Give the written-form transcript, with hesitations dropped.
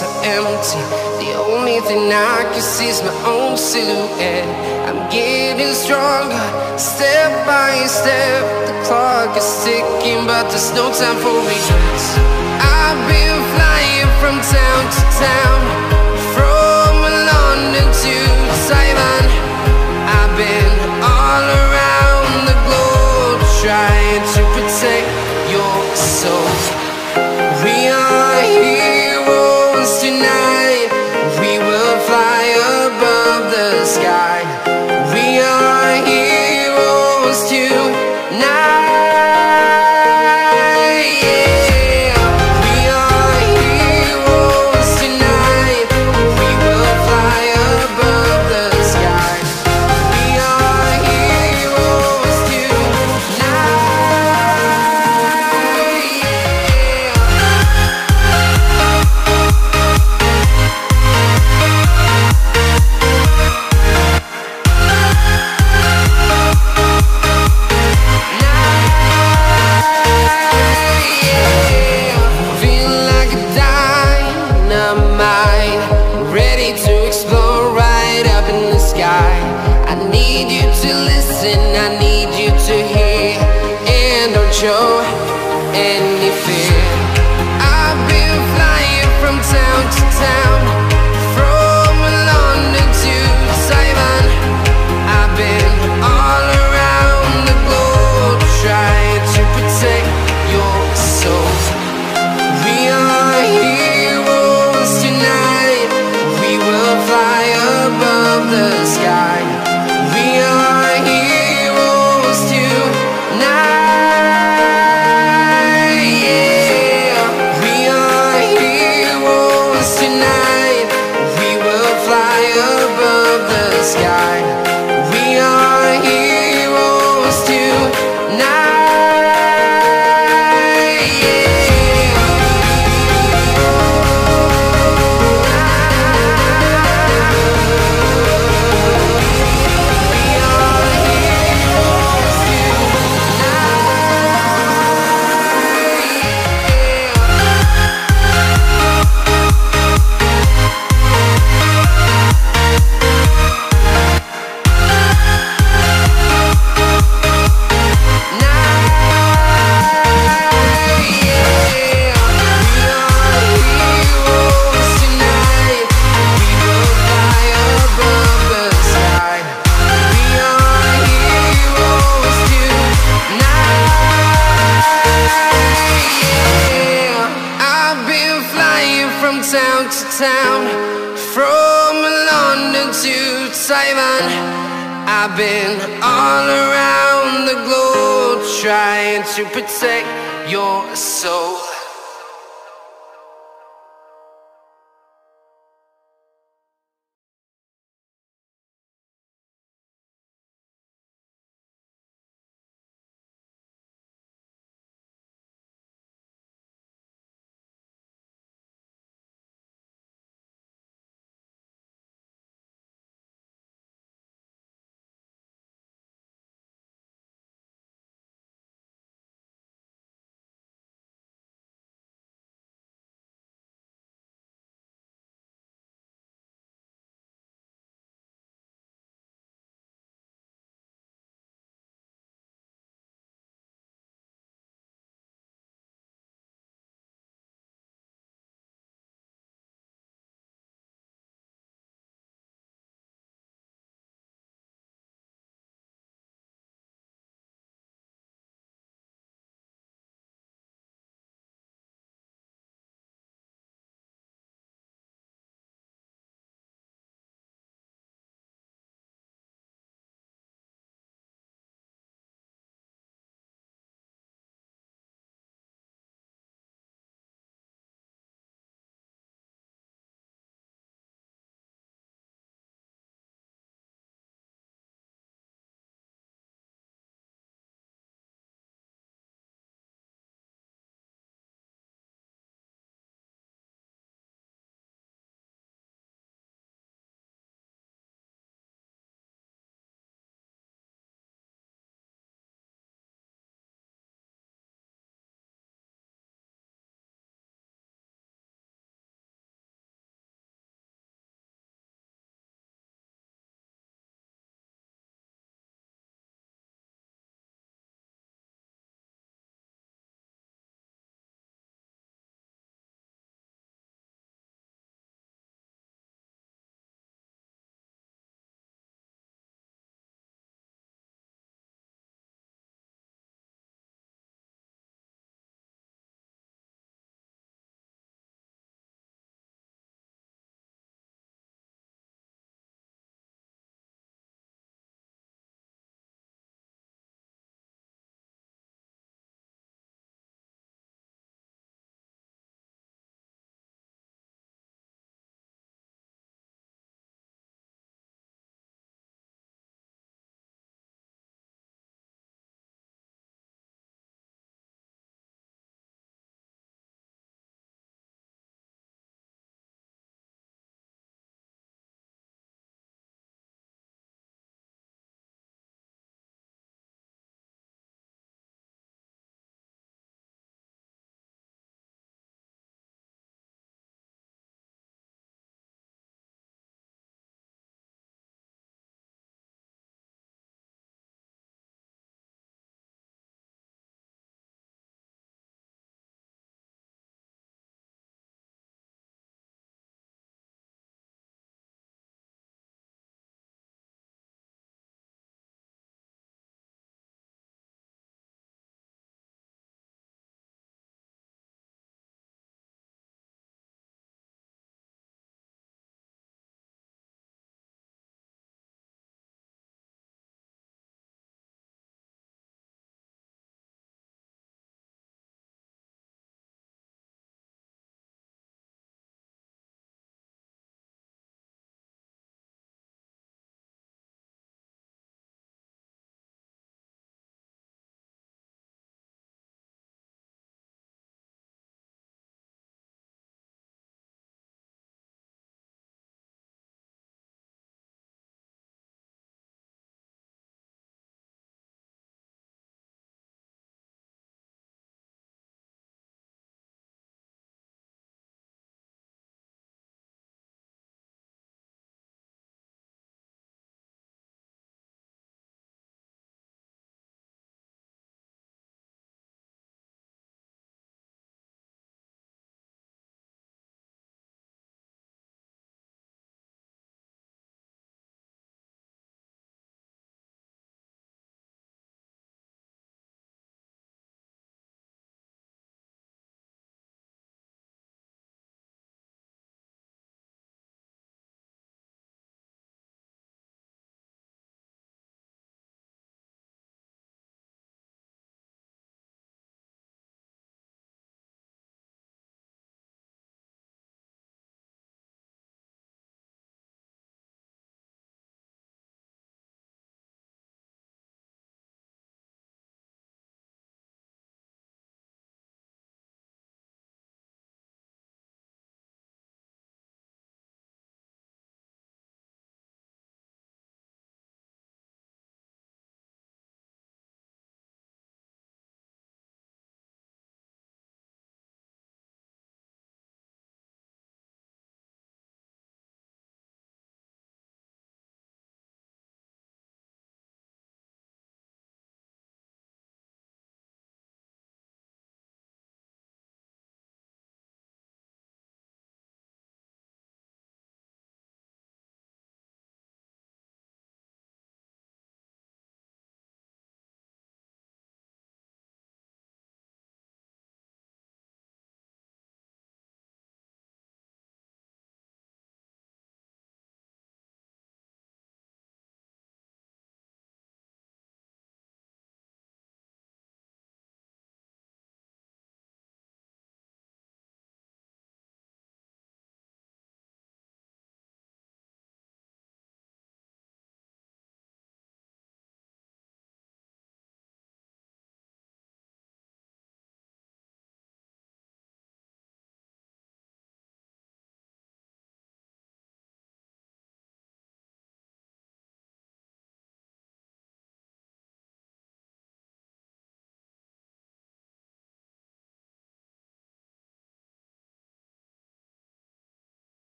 so empty. The only thing I can see is my own silhouette. I'm getting stronger, step by step. The clock is ticking, but there's no time for regrets. I've been flying from town to town, from London to Taiwan. I've been all around the globe, trying to protect your soul. We are heroes tonight. We will fly above the sky. We are heroes tonight. Yeah. We are heroes tonight. We will fly above the sky. We are heroes tonight. I need you to listen, I need you to hear, and don't show any fear. I've been flying from town to town, from London to Taiwan. I've been all around the globe, trying to protect your soul. We are heroes tonight. We will fly above the sky. We are heroes tonight. Yeah. We are heroes tonight. We will fly above the sky. We are heroes tonight. Town to town, from London to Taiwan. I've been all around the globe, trying to protect your soul.